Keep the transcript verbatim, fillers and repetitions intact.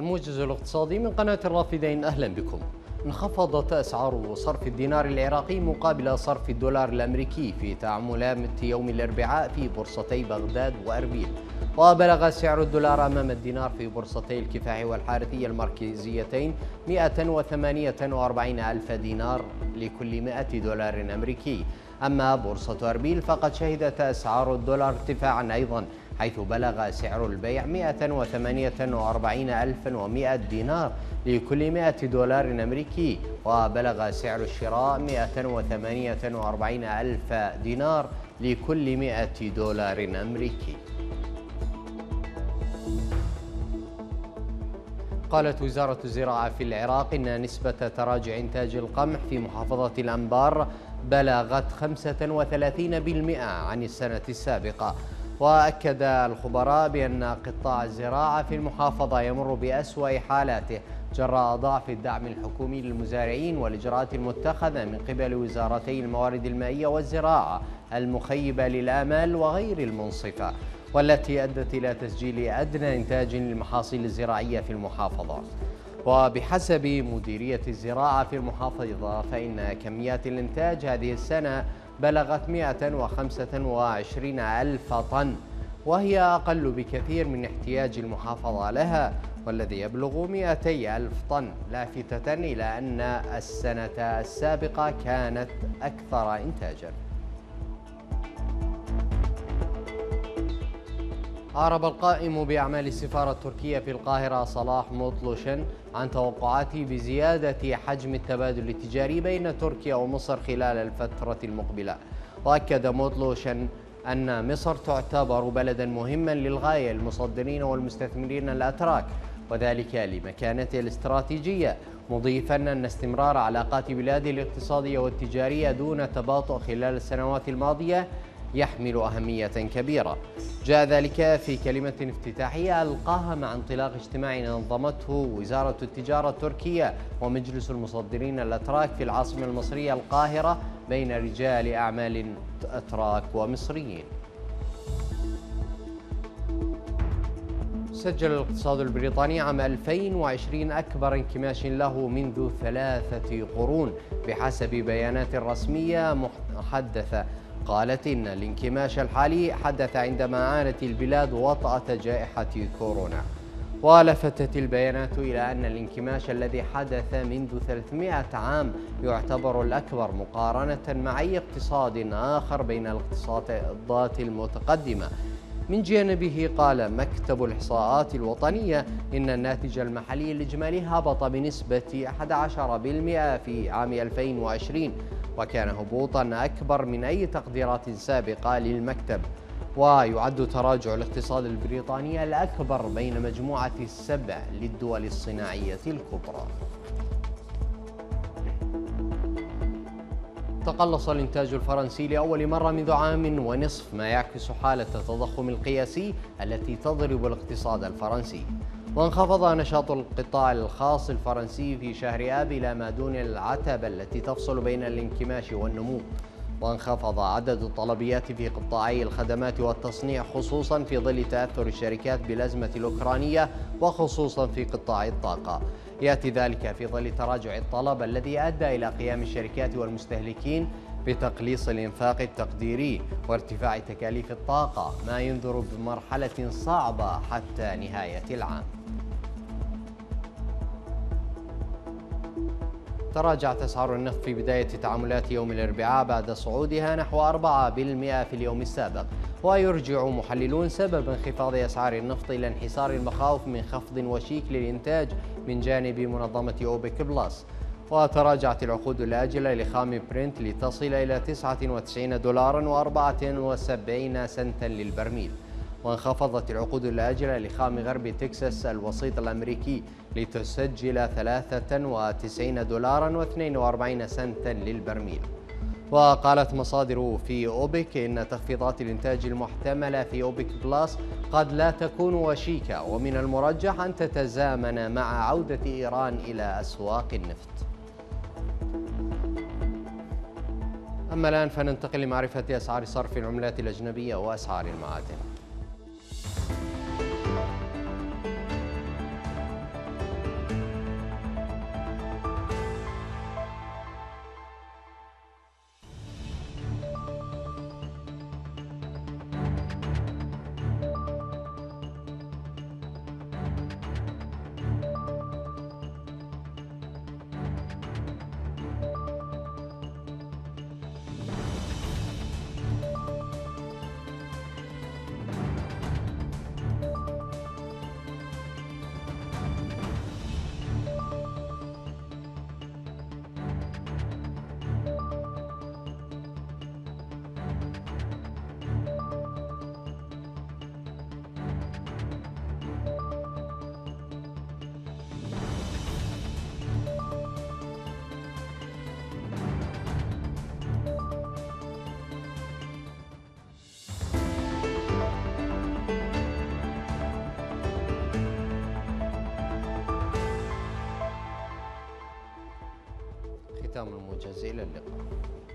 الموجز الاقتصادي من قناة الرافدين، أهلا بكم. انخفضت أسعار صرف الدينار العراقي مقابل صرف الدولار الأمريكي في تعاملات يوم الأربعاء في بورصتي بغداد وأربيل، وبلغ سعر الدولار أمام الدينار في بورصتي الكفاح والحارثية المركزيتين مئة وثمانية وأربعين ألف دينار لكل مئة دولار أمريكي. أما بورصة أربيل فقد شهدت أسعار الدولار ارتفاعا أيضا، حيث بلغ سعر البيع مئة وثمانية وأربعين ألف ومئة دينار لكل مئة دولار أمريكي، وبلغ سعر الشراء مئة وثمانية وأربعين ألف دينار لكل مئة دولار أمريكي. قالت وزارة الزراعة في العراق إن نسبة تراجع إنتاج القمح في محافظة الأنبار بلغت خمسة وثلاثين بالمئة عن السنة السابقة. وأكد الخبراء بأن قطاع الزراعة في المحافظة يمر بأسوأ حالاته جراء ضعف الدعم الحكومي للمزارعين والإجراءات المتخذة من قبل وزارتي الموارد المائية والزراعة المخيبة للآمال وغير المنصفة، والتي أدت إلى تسجيل أدنى إنتاج للمحاصيل الزراعية في المحافظة. وبحسب مديرية الزراعة في المحافظة فإن كميات الإنتاج هذه السنة بلغت مئة وخمسة وعشرين ألف طن، وهي أقل بكثير من احتياج المحافظة لها والذي يبلغ مئتي ألف طن، لافتة إلى أن السنة السابقة كانت أكثر إنتاجاً. أعرب القائم بأعمال السفارة التركية في القاهرة صلاح مطلوشن عن توقعاته بزيادة حجم التبادل التجاري بين تركيا ومصر خلال الفترة المقبلة. وأكد مطلوشن أن مصر تعتبر بلدا مهما للغاية للمصدرين والمستثمرين الأتراك، وذلك لمكانته الاستراتيجية، مضيفا أن استمرار علاقات بلاده الاقتصادية والتجارية دون تباطؤ خلال السنوات الماضية يحمل أهمية كبيرة. جاء ذلك في كلمة افتتاحية ألقاها مع انطلاق اجتماع نظمته وزارة التجارة التركية ومجلس المصدرين الأتراك في العاصمة المصرية القاهرة بين رجال أعمال أتراك ومصريين. سجل الاقتصاد البريطاني عام ألفين وعشرين أكبر انكماش له منذ ثلاثة قرون بحسب بيانات رسمية محدثة. قالت إن الانكماش الحالي حدث عندما عانت البلاد وطأة جائحة كورونا. ولفتت البيانات إلى أن الانكماش الذي حدث منذ ثلاثمئة عام يعتبر الأكبر مقارنة مع أي اقتصاد آخر بين الاقتصادات المتقدمة. من جانبه قال مكتب الإحصاءات الوطنية إن الناتج المحلي الإجمالي هبط بنسبة أحد عشر بالمئة في عام ألفين وعشرين، وكان هبوطا أكبر من أي تقديرات سابقة للمكتب. ويعد تراجع الاقتصاد البريطاني الأكبر بين مجموعة السبع للدول الصناعية الكبرى. تقلص الإنتاج الفرنسي لأول مرة منذ عام ونصف، ما يعكس حالة التضخم القياسي التي تضرب الاقتصاد الفرنسي. وانخفض نشاط القطاع الخاص الفرنسي في شهر آب إلى ما دون العتبة التي تفصل بين الانكماش والنمو. وانخفض عدد الطلبيات في قطاعي الخدمات والتصنيع خصوصا في ظل تأثر الشركات بالأزمة الأوكرانية وخصوصا في قطاع الطاقة. يأتي ذلك في ظل تراجع الطلب الذي أدى إلى قيام الشركات والمستهلكين بتقليص الإنفاق التقديري وارتفاع تكاليف الطاقة، ما ينذر بمرحلة صعبة حتى نهاية العام. تراجعت أسعار النفط في بداية تعاملات يوم الأربعاء بعد صعودها نحو أربعة بالمئة في اليوم السابق. ويرجع محللون سبب انخفاض أسعار النفط إلى انحسار المخاوف من خفض وشيك للإنتاج من جانب منظمة أوبك بلس. وتراجعت العقود الآجلة لخام برنت لتصل إلى تسعة وتسعين دولارا وأربعة وسبعين سنتا للبرميل. وانخفضت العقود الآجلة لخام غرب تكساس الوسيط الأمريكي لتسجل ثلاثة وتسعين دولارا واثنين وأربعين سنتا للبرميل. وقالت مصادر في أوبك إن تخفيضات الإنتاج المحتملة في أوبك بلس قد لا تكون وشيكة، ومن المرجح أن تتزامن مع عودة إيران إلى أسواق النفط. أما الآن فننتقل لمعرفة أسعار صرف العملات الأجنبية وأسعار المعادن. ختام الموجز، إلى اللقاء.